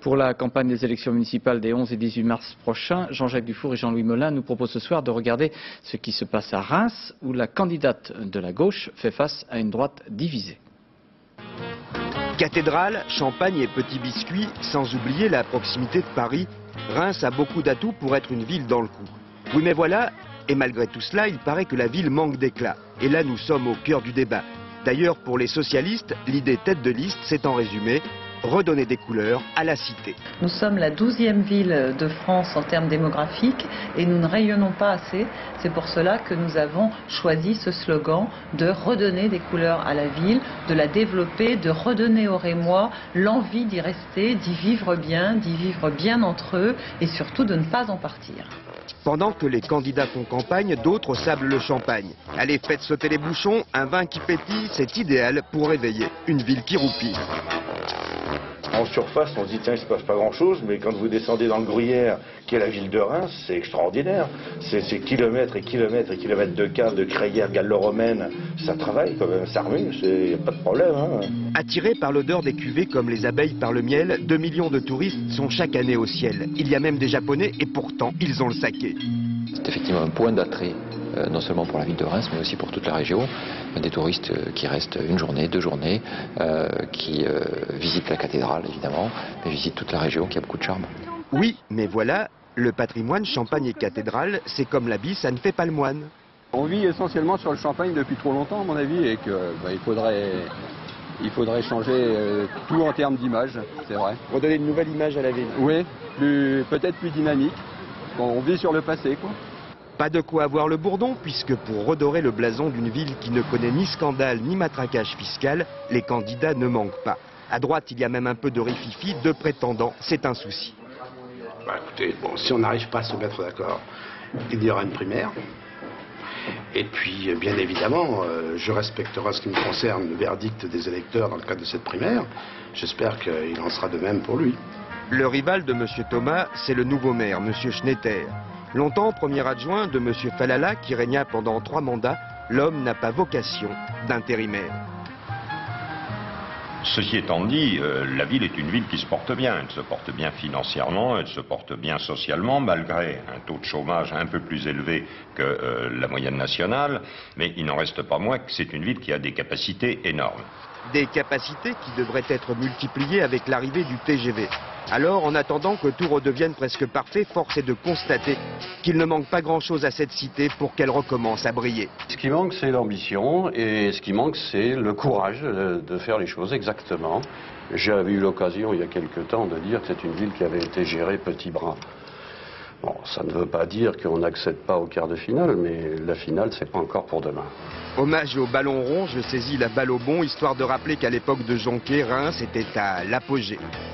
Pour la campagne des élections municipales des 11 et 18 mars prochains, Jean-Jacques Dufour et Jean-Louis Molin nous proposent ce soir de regarder ce qui se passe à Reims, où la candidate de la gauche fait face à une droite divisée. Cathédrale, champagne et petits biscuits, sans oublier la proximité de Paris, Reims a beaucoup d'atouts pour être une ville dans le coup. Oui mais voilà, et malgré tout cela, il paraît que la ville manque d'éclat. Et là nous sommes au cœur du débat. D'ailleurs pour les socialistes, l'idée tête de liste c'est en résumé redonner des couleurs à la cité. Nous sommes la 12e ville de France en termes démographiques et nous ne rayonnons pas assez. C'est pour cela que nous avons choisi ce slogan de redonner des couleurs à la ville, de la développer, de redonner aux Rémois l'envie d'y rester, d'y vivre bien entre eux et surtout de ne pas en partir. Pendant que les candidats font campagne, d'autres sablent le champagne. Allez, faites sauter les bouchons, un vin qui pétille, c'est idéal pour réveiller une ville qui roupille. En surface, on se dit, tiens, il ne se passe pas grand-chose, mais quand vous descendez dans le Gruyère, qui est la ville de Reims, c'est extraordinaire. C'est kilomètres et kilomètres et kilomètres de caves, de crayères gallo-romaines. Ça travaille quand même, ça remue, il n'y a pas de problème. Hein. Attirés par l'odeur des cuvées comme les abeilles par le miel, 2 millions de touristes sont chaque année au ciel. Il y a même des Japonais et pourtant, ils ont le saké. C'est effectivement un point d'attrait, non seulement pour la ville de Reims, mais aussi pour toute la région. Des touristes qui restent une journée, 2 journées, qui visitent la cathédrale évidemment, mais visitent toute la région qui a beaucoup de charme. Oui, mais voilà, le patrimoine champagne et cathédrale, c'est comme l'habit, ça ne fait pas le moine. On vit essentiellement sur le champagne depuis trop longtemps à mon avis et qu'il il faudrait changer tout en termes d'image, c'est vrai. Redonner une nouvelle image à la ville. Oui, peut-être plus dynamique. On vit sur le passé, quoi. Pas de quoi avoir le bourdon, puisque pour redorer le blason d'une ville qui ne connaît ni scandale ni matraquage fiscal, les candidats ne manquent pas. À droite, il y a même un peu de rififi, 2 prétendants, c'est un souci. Bah écoutez, bon, si on n'arrive pas à se mettre d'accord, il y aura une primaire. Et puis, bien évidemment, je respecterai en ce qui me concerne le verdict des électeurs dans le cadre de cette primaire. J'espère qu'il en sera de même pour lui. Le rival de M. Thomas, c'est le nouveau maire, M. Schnetter. Longtemps premier adjoint de M. Falala, qui régna pendant 3 mandats, l'homme n'a pas vocation d'intérimaire. Ceci étant dit, la ville est une ville qui se porte bien. Elle se porte bien financièrement, elle se porte bien socialement, malgré un taux de chômage un peu plus élevé que la moyenne nationale. Mais il n'en reste pas moins que c'est une ville qui a des capacités énormes. Des capacités qui devraient être multipliées avec l'arrivée du TGV. Alors, en attendant que tout redevienne presque parfait, force est de constater qu'il ne manque pas grand-chose à cette cité pour qu'elle recommence à briller. Ce qui manque, c'est l'ambition, et ce qui manque, c'est le courage de faire les choses exactement. J'avais eu l'occasion, il y a quelque temps, de dire que c'est une ville qui avait été gérée petit bras. Bon, ça ne veut pas dire qu'on n'accède pas au quart de finale, mais la finale, c'est pas encore pour demain. Hommage au ballon rond, je saisis la balle au bon, histoire de rappeler qu'à l'époque de Jonquet, Reims était à l'apogée.